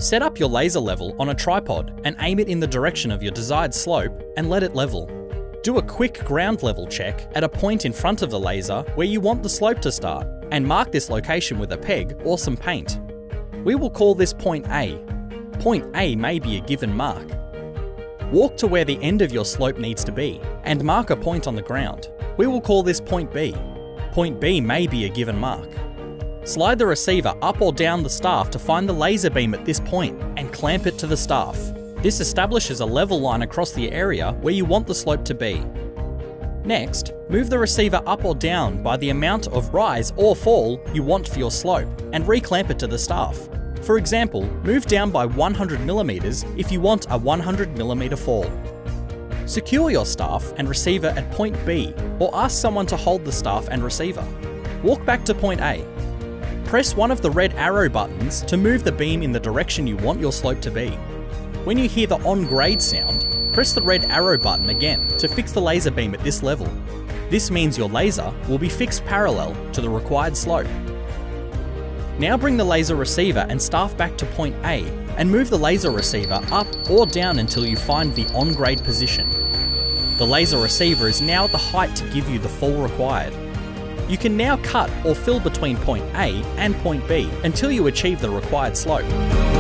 Set up your laser level on a tripod and aim it in the direction of your desired slope and let it level. Do a quick ground level check at a point in front of the laser where you want the slope to start, and mark this location with a peg or some paint. We will call this point A. Point A may be a given mark. Walk to where the end of your slope needs to be, and mark a point on the ground. We will call this point B. Point B may be a given mark. Slide the receiver up or down the staff to find the laser beam at this point, and clamp it to the staff. This establishes a level line across the area where you want the slope to be. Next, move the receiver up or down by the amount of rise or fall you want for your slope, and reclamp it to the staff. For example, move down by 100mm if you want a 100mm fall. Secure your staff and receiver at point B, or ask someone to hold the staff and receiver. Walk back to point A. Press one of the red arrow buttons to move the beam in the direction you want your slope to be. When you hear the on grade sound, press the red arrow button again to fix the laser beam at this level. This means your laser will be fixed parallel to the required slope. Now bring the laser receiver and staff back to point A and move the laser receiver up or down until you find the on grade position. The laser receiver is now at the height to give you the fall required. You can now cut or fill between point A and point B until you achieve the required slope.